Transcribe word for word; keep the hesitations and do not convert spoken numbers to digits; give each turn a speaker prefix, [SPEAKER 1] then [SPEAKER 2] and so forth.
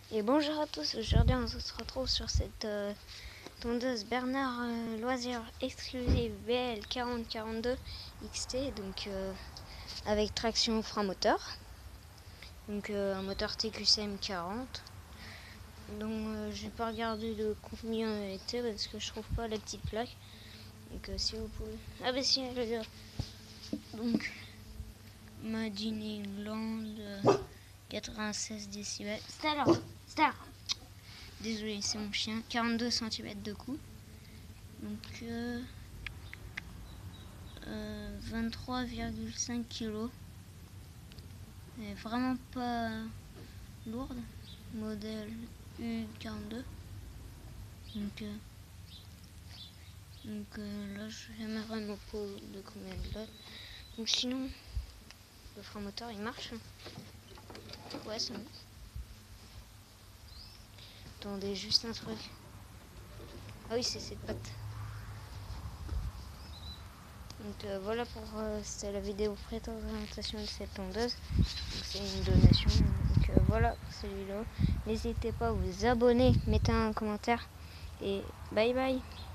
[SPEAKER 1] Et bonjour à tous, aujourd'hui on se retrouve sur cette euh, tondeuse Bernard euh, Loisirs exclusive B L quarante quarante-deux X T, donc euh, avec traction frein moteur, donc euh, un moteur T Q C M quarante. Donc euh, je vais pas regarder de combien elle était parce que je trouve pas la petite plaque. Donc euh, si vous pouvez, ah bah si elle est là. Donc Made in England, euh, quatre-vingt-seize décibels. Star, Star. Désolé, c'est mon chien. quarante-deux centimètres de cou. Donc euh, euh, vingt-trois virgule cinq kilos. Elle est vraiment pas lourde. Modèle U quarante-deux. Donc, euh, donc euh, là, je n'ai vraiment pas de combien de là. Donc sinon, le frein moteur il marche. Ouais, ça marche. Attendez juste un truc. Ah oui, c'est cette patte. Donc euh, voilà pour euh, c'était la vidéo présentation de cette tondeuse. C'est une donation. Donc euh, voilà pour celui-là. N'hésitez pas à vous abonner, mettez un commentaire et bye bye.